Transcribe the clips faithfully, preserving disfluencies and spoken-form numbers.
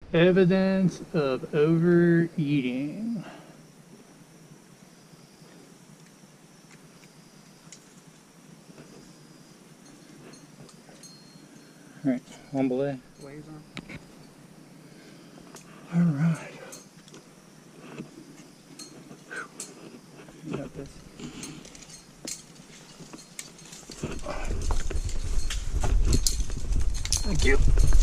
Evidence of overeating. All right, one belay. Waves on. All right. You got this. Thank you.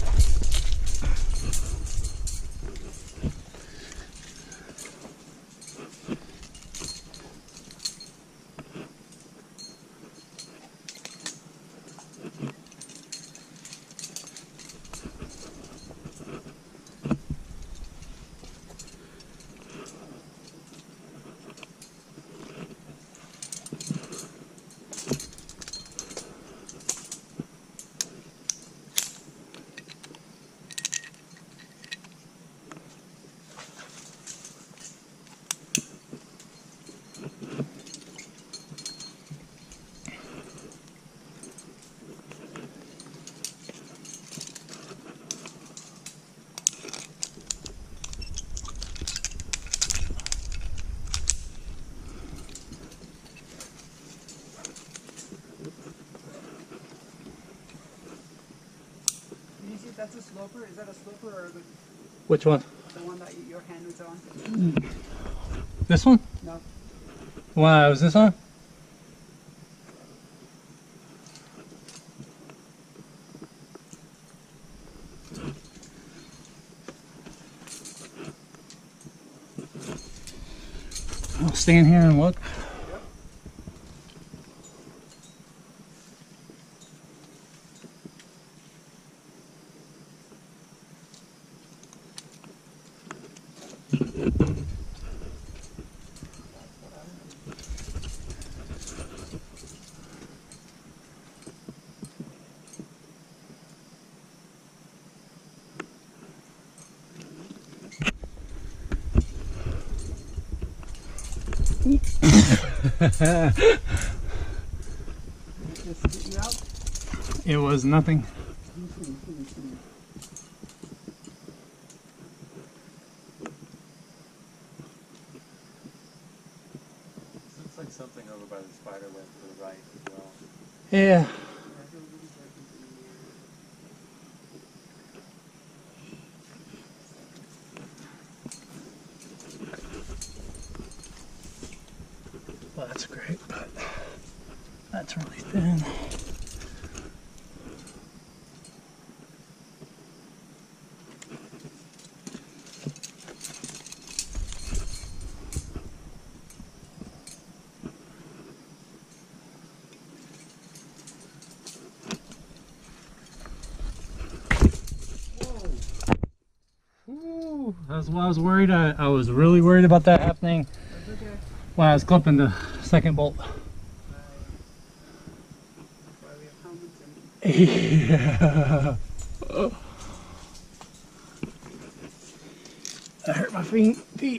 That's a sloper? Is that a sloper or the, Which one? the one that your hand was on? This one? No. Wow, is this on? I'll stand here and look. It was nothing. Looks like something over by the spider web to the right as well. Yeah. Well, that's great, but that's really thin. Ooh, that's why I was worried. I, I was really worried about that happening Okay. when I was clipping the second bolt. Yeah. That hurt my feet. feet.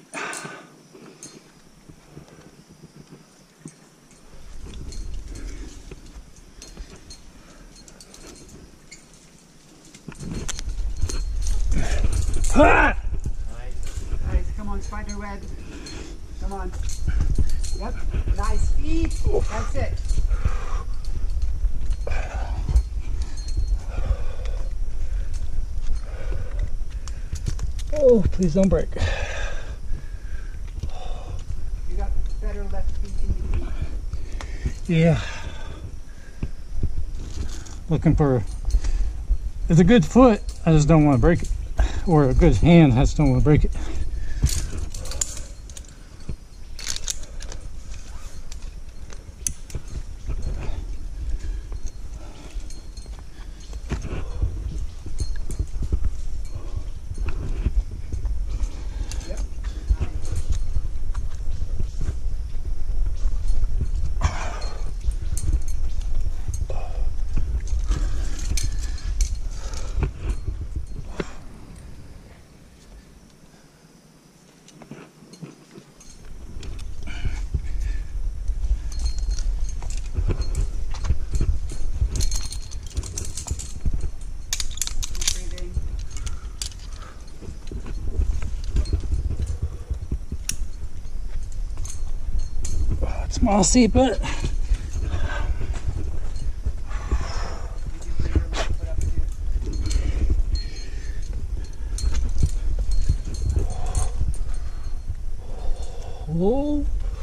Ah! Nice. Come on, spider web. Come on. Yep. Nice feet. That's it. Oh, please don't break. You got better left feet in your feet. Yeah. Looking for. It's a good foot. I just don't want to break it. Or a good hand. I just don't want to break it. It's mossy, but whoa.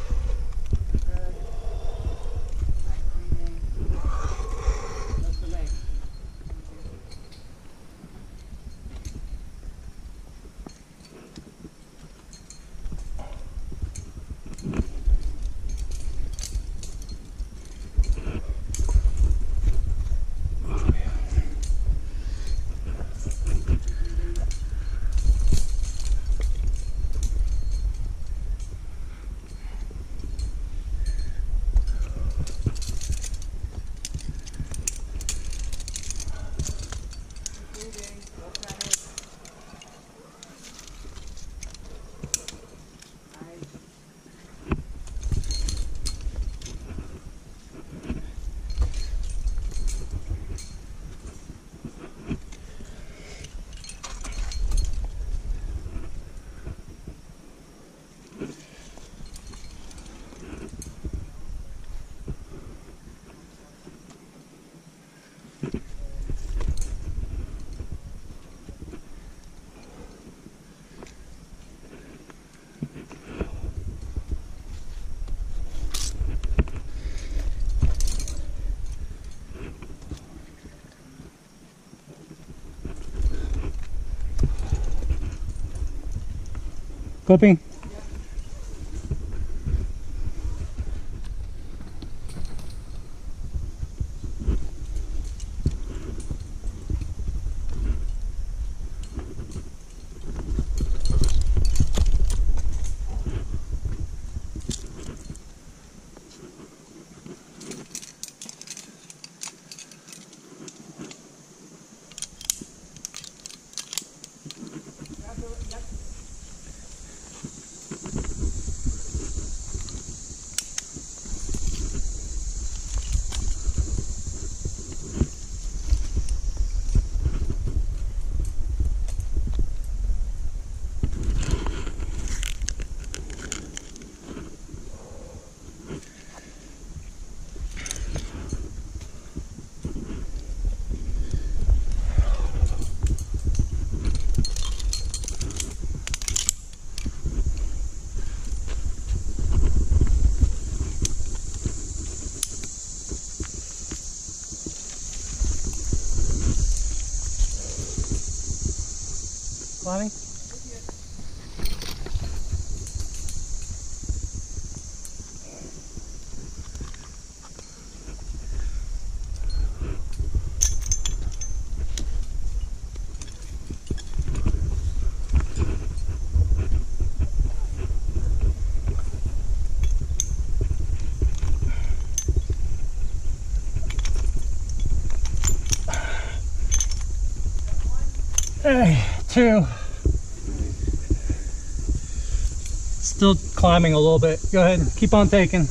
Clipping. Climbing? Hey, two. Still climbing a little bit. Go ahead, keep on taking.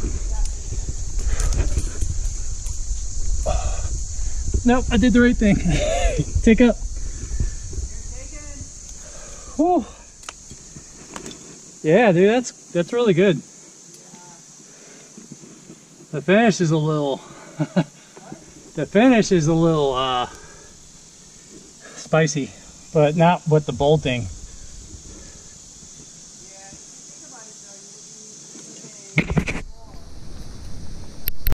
Nope, I did the right thing. Take up. Whew. Yeah, dude, that's that's really good. The finish is a little. The finish is a little uh, spicy, but not with the bolting.